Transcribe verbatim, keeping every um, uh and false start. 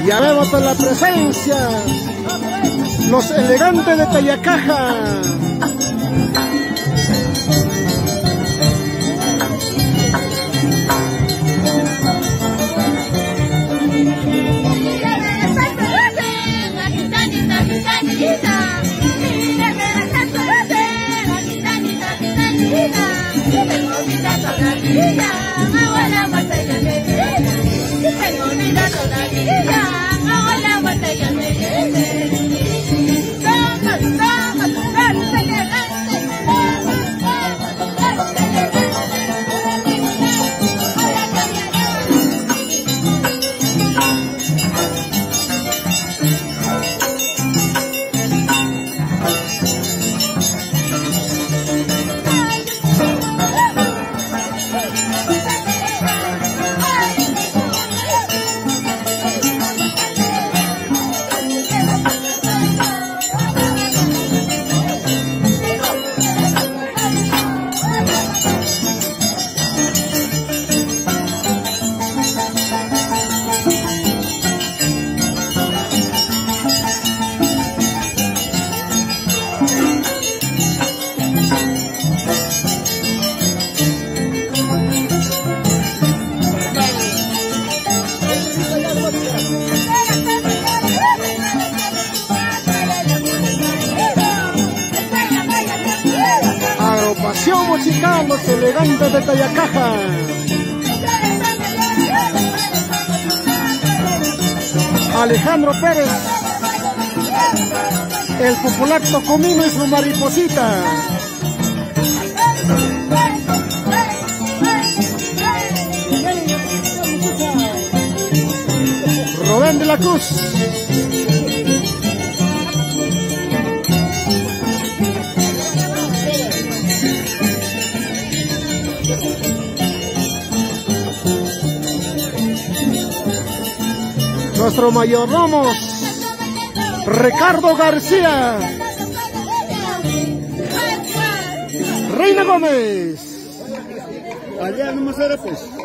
Ya vemos la presencia, los elegantes de Tayacaja. Agrupación musical Los Elegantes de Tayacaja. Alejandro Pérez, el popular Tocomino y su mariposita. Rubén de la Cruz. Nuestro mayordomo Ricardo García. Reina Gómez. Allá no me será pues.